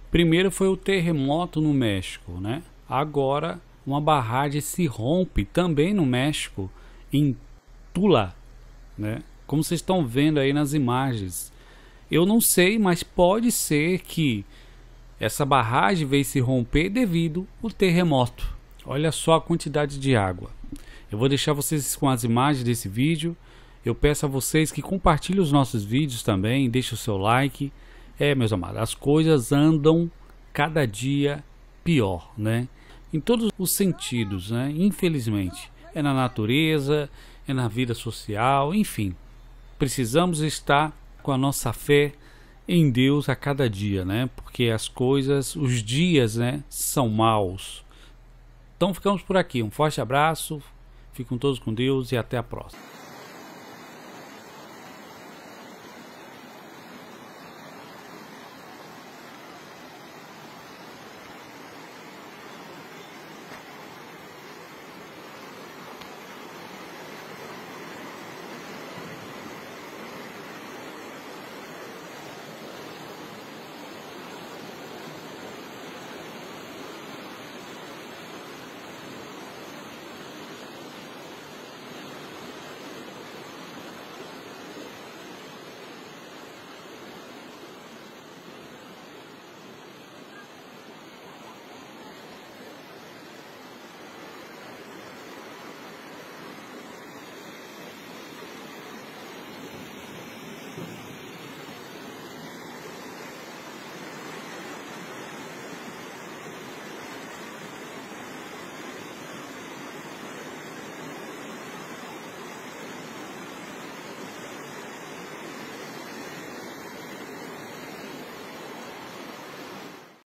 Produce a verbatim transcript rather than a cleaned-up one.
Primeiro foi o terremoto no México, né? Agora uma barragem se rompe também no México, em Tula, né? Como vocês estão vendo aí nas imagens. Eu não sei, mas pode ser que essa barragem veio se romper devido ao terremoto. Olha só a quantidade de água. Eu vou deixar vocês com as imagens desse vídeo. Eu peço a vocês que compartilhem os nossos vídeos também, deixem o seu like. É, meus amados, as coisas andam cada dia pior, né? Em todos os sentidos, né? Infelizmente. É na natureza, é na vida social, enfim. Precisamos estar com a nossa fé em Deus a cada dia, né? Porque as coisas, os dias, né, são maus. Então ficamos por aqui. Um forte abraço. Fiquem todos com Deus e até a próxima.